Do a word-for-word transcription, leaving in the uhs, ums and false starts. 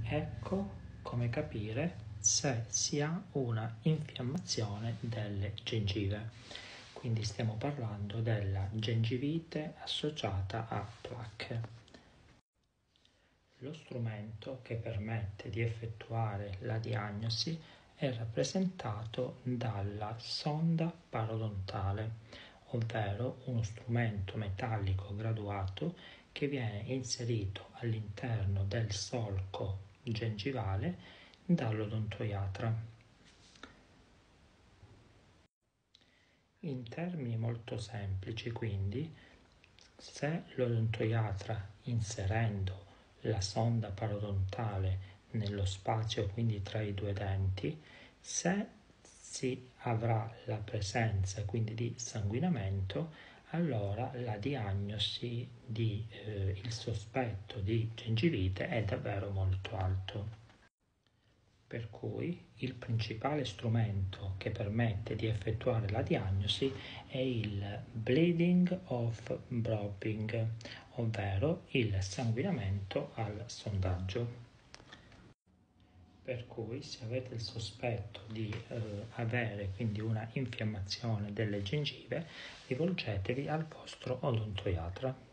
Ecco come capire se si ha una infiammazione delle gengive. Quindi stiamo parlando della gengivite associata a placche. Lo strumento che permette di effettuare la diagnosi è rappresentato dalla sonda parodontale, ovvero uno strumento metallico graduato che viene inserito all'interno del solco gengivale dall'odontoiatra. In termini molto semplici, quindi, se l'odontoiatra, inserendo la sonda parodontale nello spazio, quindi tra i due denti, se si avrà la presenza quindi di sanguinamento, allora la diagnosi di eh, il sospetto di gengivite è davvero molto alto. Per cui il principale strumento che permette di effettuare la diagnosi è il bleeding of Broping, ovvero il sanguinamento al sondaggio. Per cui se avete il sospetto di eh, avere quindi una infiammazione delle gengive, rivolgetevi al vostro odontoiatra.